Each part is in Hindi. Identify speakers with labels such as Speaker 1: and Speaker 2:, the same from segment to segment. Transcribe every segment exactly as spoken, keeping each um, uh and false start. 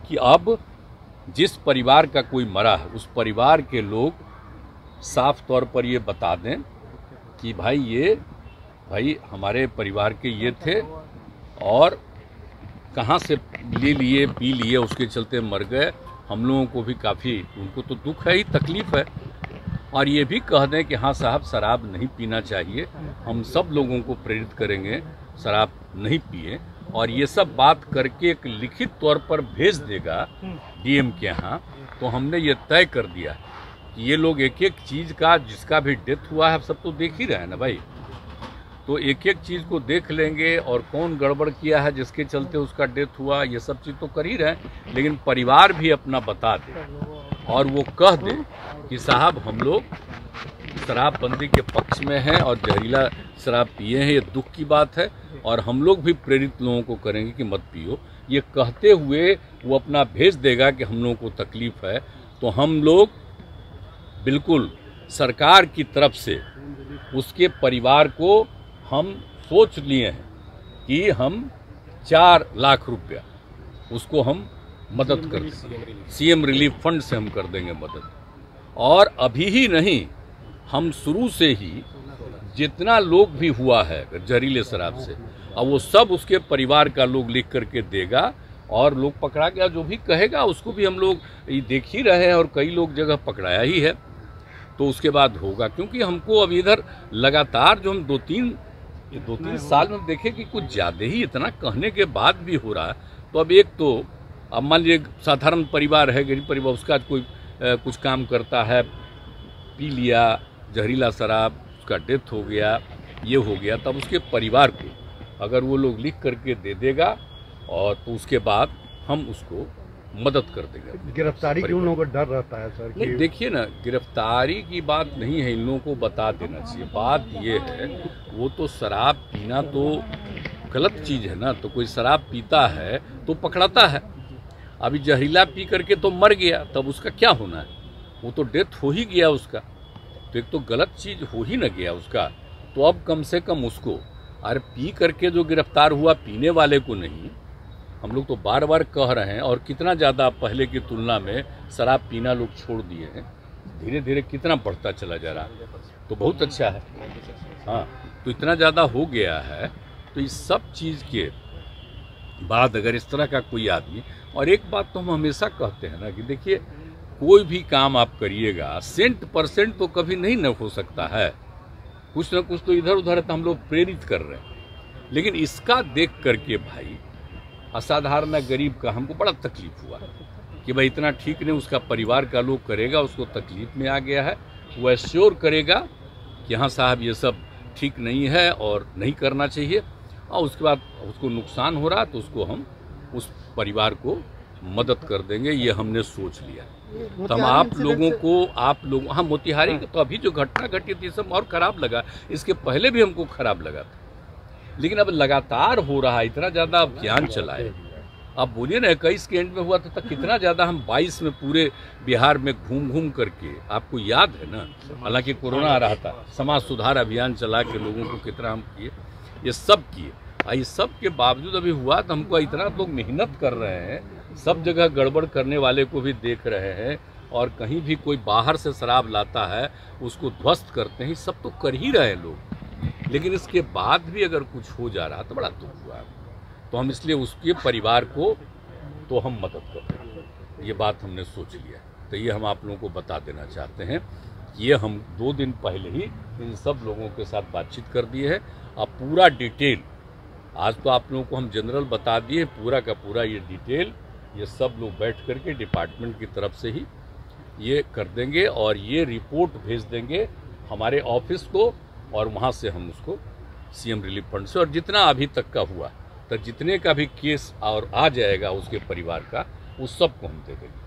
Speaker 1: कि अब जिस परिवार का कोई मरा है उस परिवार के लोग साफ तौर पर ये बता दें कि भाई ये भाई हमारे परिवार के ये थे और कहाँ से ले लिए पी लिए उसके चलते मर गए। हम लोगों को भी काफ़ी उनको तो दुख है ही, तकलीफ़ है। और ये भी कह दें कि हाँ साहब शराब नहीं पीना चाहिए, हम सब लोगों को प्रेरित करेंगे शराब नहीं पिए। और ये सब बात करके एक लिखित तौर पर भेज देगा डीएम के यहाँ, तो हमने ये तय कर दिया कि ये लोग एक एक चीज़ का, जिसका भी डेथ हुआ है सब तो देख ही रहे हैं ना भाई, तो एक एक चीज़ को देख लेंगे और कौन गड़बड़ किया है जिसके चलते उसका डेथ हुआ, ये सब चीज़ तो कर ही रहे हैं। लेकिन परिवार भी अपना बता दे और वो कह दे कि साहब हम लोग शराबबंदी के पक्ष में हैं और जहरीला शराब पिए हैं, ये दुख की बात है और हम लोग भी प्रेरित लोगों को करेंगे कि मत पियो। ये कहते हुए वो अपना भेज देगा कि हम लोगों को तकलीफ़ है, तो हम लोग बिल्कुल सरकार की तरफ से उसके परिवार को हम सोच लिए हैं कि हम चार लाख रुपया उसको हम मदद कर देंगे, सीएम रिलीफ फंड से हम कर देंगे मदद। और अभी ही नहीं, हम शुरू से ही जितना लोग भी हुआ है जहरीले शराब से, अब वो सब उसके परिवार का लोग लिख करके देगा और लोग पकड़ा गया जो भी कहेगा उसको भी हम लोग देख ही रहे हैं और कई लोग जगह पकड़ाया ही है। तो उसके बाद होगा, क्योंकि हमको अब इधर लगातार जो हम दो तीन दो तीन साल में देखे कि कुछ ज़्यादा ही इतना कहने के बाद भी हो रहा है। तो अब एक तो अब मान लीजिए साधारण परिवार है, गरीब परिवार, उसका कोई आ, कुछ काम करता है, पी लिया जहरीला शराब, उसका डेथ हो गया, ये हो गया, तब उसके परिवार को अगर वो लोग लिख करके दे देगा और तो उसके बाद हम उसको मदद कर देंगे।
Speaker 2: गिरफ्तारी की उन लोगों को डर रहता है सर?
Speaker 1: नहीं, देखिए ना, गिरफ्तारी की बात नहीं है, इन लोगों को बता देना चाहिए। बात ये है, वो तो शराब पीना तो गलत चीज़ है ना, तो कोई शराब पीता है तो पकड़ाता है। अभी जहरीला पी करके तो मर गया, तब उसका क्या होना है? वो तो डेथ हो ही गया उसका, तो एक तो गलत चीज़ हो ही न गया उसका। तो अब कम से कम उसको, अरे पी करके जो गिरफ्तार हुआ, पीने वाले को नहीं। हम लोग तो बार बार कह रहे हैं और कितना ज़्यादा पहले की तुलना में शराब पीना लोग छोड़ दिए हैं, धीरे धीरे कितना बढ़ता चला जा रहा है, तो बहुत अच्छा है। हाँ, तो इतना ज़्यादा हो गया है। तो इस सब चीज़ के बाद अगर इस तरह का कोई आदमी, और एक बात तो हम हमेशा कहते हैं ना कि देखिए कोई भी काम आप करिएगा सेंट परसेंट तो कभी नहीं न हो सकता है, कुछ ना कुछ तो इधर उधर तो हम लोग प्रेरित कर रहे हैं। लेकिन इसका देख करके भाई असाधारण गरीब का हमको बड़ा तकलीफ हुआ कि भाई इतना ठीक नहीं, उसका परिवार का लोग करेगा, उसको तकलीफ में आ गया है, वो एश्योर करेगा कि हाँ साहब ये सब ठीक नहीं है और नहीं करना चाहिए, और उसके बाद उसको नुकसान हो रहा तो उसको हम उस परिवार को मदद कर देंगे, ये हमने सोच लिया। तो हम आप लोगों को आप लोग हाँ मोतिहारी तो अभी जो घटना घटी थी सब और ख़राब लगा, इसके पहले भी हमको ख़राब लगा था, लेकिन अब लगातार हो रहा है, इतना ज़्यादा अभियान चलाए। अब बोलिए ना इक्कीस के एंड में हुआ था, तो कितना ज़्यादा हम बाईस में पूरे बिहार में घूम घूम करके, आपको याद है ना, हालांकि कोरोना आ रहा था, समाज सुधार अभियान चला के लोगों को कितना हम किए, ये सब किए। इस सब के बावजूद अभी हुआ तो हमको इतना लोग मेहनत कर रहे हैं, सब जगह गड़बड़ करने वाले को भी देख रहे हैं, और कहीं भी कोई बाहर से शराब लाता है उसको ध्वस्त करते हैं, सब तो कर ही रहे हैं लोग। लेकिन इसके बाद भी अगर कुछ हो जा रहा तो बड़ा दुख हुआ, तो हम इसलिए उसके परिवार को तो हम मदद कर रहे हैं, ये बात हमने सोच लिया। तो ये हम आप लोगों को बता देना चाहते हैं, ये हम दो दिन पहले ही इन सब लोगों के साथ बातचीत कर दिए है। अब पूरा डिटेल, आज तो आप लोगों को हम जनरल बता दिए, पूरा का पूरा ये डिटेल ये सब लोग बैठ करके डिपार्टमेंट की तरफ से ही ये कर देंगे और ये रिपोर्ट भेज देंगे हमारे ऑफिस को, और वहाँ से हम उसको सीएम रिलीफ फंड से, और जितना अभी तक का हुआ तो जितने का भी केस और आ जाएगा उसके परिवार का, उस सब को हम दे देंगे।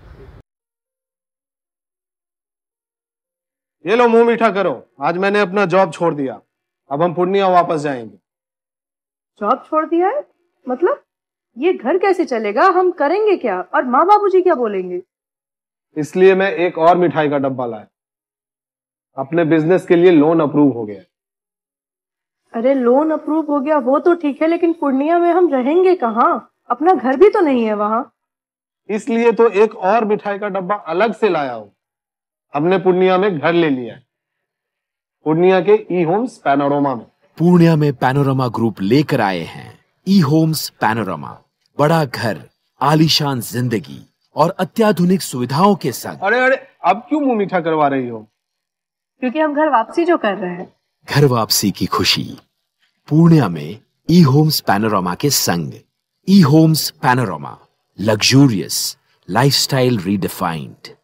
Speaker 2: ये लो मुंह मीठा करो, आज मैंने अपना जॉब छोड़ दिया, अब हम पूर्णिया वापस जाएंगे।
Speaker 3: जॉब छोड़ दिया है? मतलब ये घर कैसे चलेगा, हम करेंगे क्या, और माँ बाबूजी क्या बोलेंगे?
Speaker 2: इसलिए मैं एक और मिठाई का डब्बा लाया, अपने बिजनेस के लिए लोन अप्रूव हो गया।
Speaker 3: अरे लोन अप्रूव हो गया वो तो ठीक है, लेकिन पूर्णिया में हम रहेंगे कहाँ? अपना घर भी तो नहीं है वहाँ।
Speaker 2: इसलिए तो एक और मिठाई का डब्बा अलग से लाया हूं। हमने पूर्णिया में घर ले लिया है, पूर्णिया के ई होम्स पैनोरमा में।
Speaker 4: पूर्णिया में पैनोरमा ग्रुप लेकर आए हैं ई होम्स पैनोरमा। बड़ा घर, आलीशान जिंदगी और अत्याधुनिक सुविधाओं के संग।
Speaker 2: अरे अरे अब क्यों मुंह मीठा करवा रही हो?
Speaker 3: क्योंकि हम घर वापसी जो कर रहे हैं।
Speaker 4: घर वापसी की खुशी पूर्णिया में ई होम्स पैनोरमा के संग। E homes panorama, luxurious lifestyle redefined.